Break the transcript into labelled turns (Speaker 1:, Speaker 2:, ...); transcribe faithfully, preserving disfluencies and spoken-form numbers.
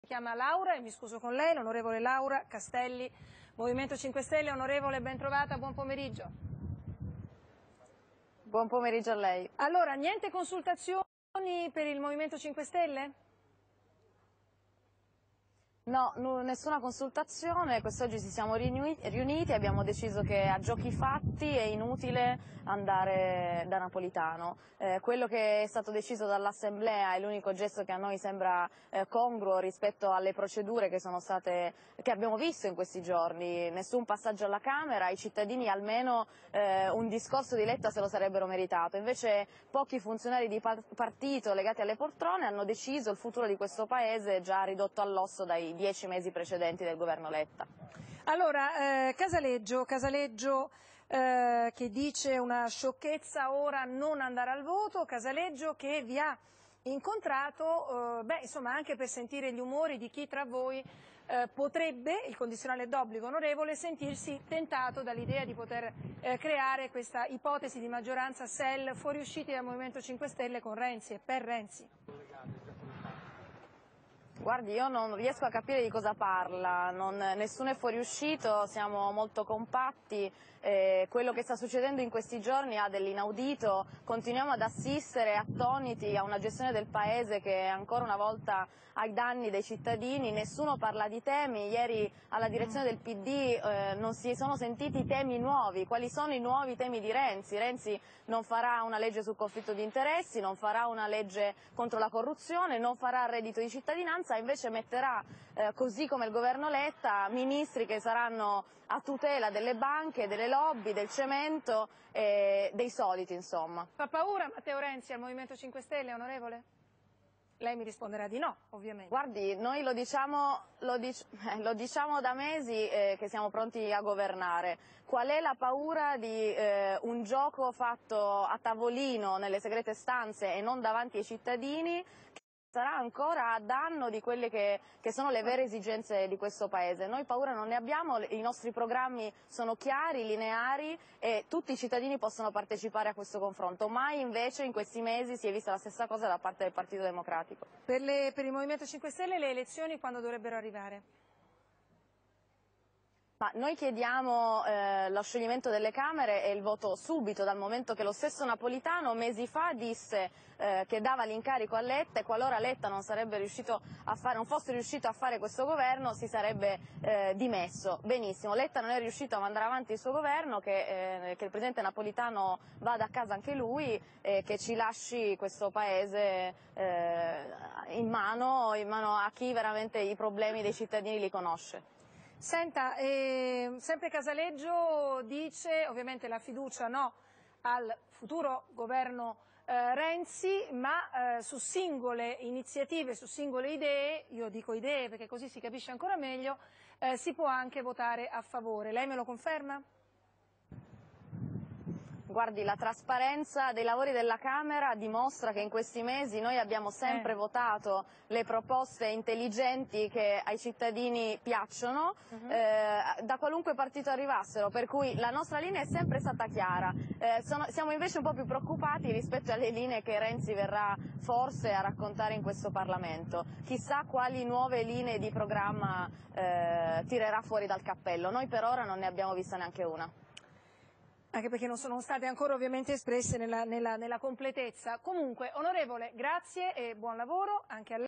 Speaker 1: Si chiama Laura e mi scuso con lei, l'onorevole Laura Castelli, Movimento cinque Stelle. Onorevole, ben trovata, buon pomeriggio.
Speaker 2: Buon pomeriggio a lei.
Speaker 1: Allora, niente consultazioni per il Movimento cinque Stelle?
Speaker 2: No, nessuna consultazione, quest'oggi ci siamo riuniti e abbiamo deciso che a giochi fatti è inutile andare da Napolitano. Eh, quello che è stato deciso dall'Assemblea è l'unico gesto che a noi sembra eh, congruo rispetto alle procedure che sono state, che abbiamo visto in questi giorni. Nessun passaggio alla Camera, i cittadini almeno eh, un discorso di Letta se lo sarebbero meritato. Invece pochi funzionari di partito legati alle poltrone hanno deciso il futuro di questo Paese già ridotto all'osso dai dieci mesi precedenti del governo Letta.
Speaker 1: Allora, eh, Casaleggio, Casaleggio eh, che dice una sciocchezza ora non andare al voto, Casaleggio che vi ha incontrato, eh, beh, insomma, anche per sentire gli umori di chi tra voi eh, potrebbe, il condizionale d'obbligo onorevole, sentirsi tentato dall'idea di poter eh, creare questa ipotesi di maggioranza S E L fuoriusciti dal Movimento cinque Stelle con Renzi e per Renzi.
Speaker 2: Guardi, io non riesco a capire di cosa parla, non, nessuno è fuoriuscito, siamo molto compatti, eh, quello che sta succedendo in questi giorni ha dell'inaudito, continuiamo ad assistere attoniti a una gestione del Paese che è ancora una volta ai danni dei cittadini, nessuno parla di temi, ieri alla direzione del P D eh, non si sono sentiti temi nuovi, quali sono i nuovi temi di Renzi? Renzi non farà una legge sul conflitto di interessi, non farà una legge contro la corruzione, non farà il reddito di cittadinanza, invece metterà, eh, così come il governo Letta, ministri che saranno a tutela delle banche, delle lobby, del cemento, e dei soliti insomma.
Speaker 1: Fa paura Matteo Renzi al Movimento cinque Stelle, onorevole? Lei mi risponderà di no, ovviamente.
Speaker 2: Guardi, noi lo diciamo, lo dic- eh, lo diciamo da mesi eh, che siamo pronti a governare. Qual è la paura di eh, un gioco fatto a tavolino nelle segrete stanze e non davanti ai cittadini? Sarà ancora a danno di quelle che, che sono le vere esigenze di questo Paese. Noi paura non ne abbiamo, i nostri programmi sono chiari, lineari e tutti i cittadini possono partecipare a questo confronto. Mai invece in questi mesi si è vista la stessa cosa da parte del Partito Democratico.
Speaker 1: Per, le, per il Movimento cinque Stelle le elezioni quando dovrebbero arrivare?
Speaker 2: Ma noi chiediamo eh, lo scioglimento delle Camere e il voto subito, dal momento che lo stesso Napolitano mesi fa disse eh, che dava l'incarico a Letta e qualora Letta non, sarebbe riuscito a fare, non fosse riuscito a fare questo governo si sarebbe eh, dimesso. Benissimo, Letta non è riuscito a mandare avanti il suo governo, che, eh, che il Presidente Napolitano vada a casa anche lui e che ci lasci questo Paese eh, in mano, in mano a chi veramente i problemi dei cittadini li conosce.
Speaker 1: Senta, eh, sempre Casaleggio dice ovviamente la fiducia no al futuro governo eh, Renzi, ma eh, su singole iniziative, su singole idee, io dico idee perché così si capisce ancora meglio, eh, si può anche votare a favore. Lei me lo conferma?
Speaker 2: Guardi, la trasparenza dei lavori della Camera dimostra che in questi mesi noi abbiamo sempre eh. votato le proposte intelligenti che ai cittadini piacciono, uh-huh. eh, da qualunque partito arrivassero, per cui la nostra linea è sempre stata chiara. Eh, sono, siamo invece un po' più preoccupati rispetto alle linee che Renzi verrà forse a raccontare in questo Parlamento. Chissà quali nuove linee di programma eh, tirerà fuori dal cappello. Noi per ora non ne abbiamo vista neanche una.
Speaker 1: Anche perché non sono state ancora ovviamente espresse nella, nella, nella completezza. Comunque, onorevole, grazie e buon lavoro anche a lei.